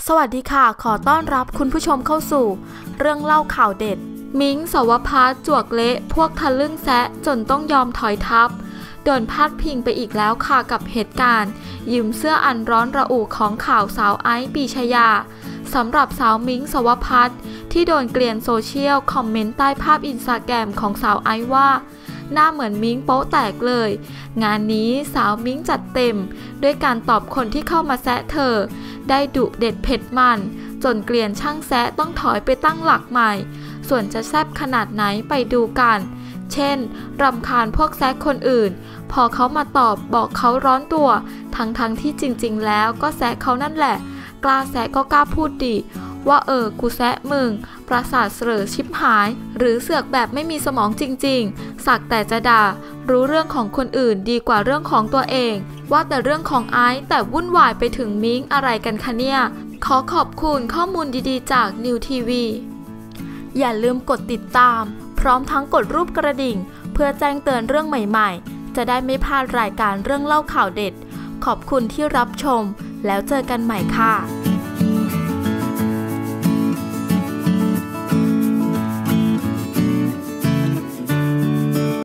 สวัสดีค่ะขอต้อนรับคุณผู้ชมเข้าสู่เรื่องเล่าข่าวเด็ดมิ้ง สวภัส จวกเละพวกทะลึ่งแซะจนต้องยอมถอยทัพโดนพาดพิงไปอีกแล้วค่ะกับเหตุการณ์ยืมเสื้ออันร้อนระอุของข่าวสาวไอซ์ ปรีชยาสำหรับสาวมิ้ง สวภัสที่โดนเกลียนโซเชียลคอมเมนต์ใต้ภาพอินสตาแกรมของสาวไอซ์ว่าหน้าเหมือนมิ้งโป๊ะแตกเลยงานนี้สาวมิ้งจัดเต็มด้วยการตอบคนที่เข้ามาแซะเธอได้ดุเด็ดเผ็ดมันจนเกลียนช่างแซะต้องถอยไปตั้งหลักใหม่ส่วนจะแซ่บขนาดไหนไปดูกันเช่นรำคาญพวกแซะคนอื่นพอเขามาตอบบอกเขาร้อนตัวทั้งที่จริงๆแล้วก็แซะเขานั่นแหละกล้าแซะก็กล้าพูดดิว่ากูแซะมึงประสาทเสลอชิบหายหรือเสือกแบบไม่มีสมองจริงๆสักแต่จะด่ารู้เรื่องของคนอื่นดีกว่าเรื่องของตัวเองว่าแต่เรื่องของไอซ์แต่วุ่นวายไปถึงมิ้งอะไรกันคะเนี่ยขอขอบคุณข้อมูลดีๆจากนิวทีวีอย่าลืมกดติดตามพร้อมทั้งกดรูปกระดิ่งเพื่อแจ้งเตือนเรื่องใหม่ๆจะได้ไม่พลาดรายการเรื่องเล่าข่าวเด็ดขอบคุณที่รับชมแล้วเจอกันใหม่ค่ะ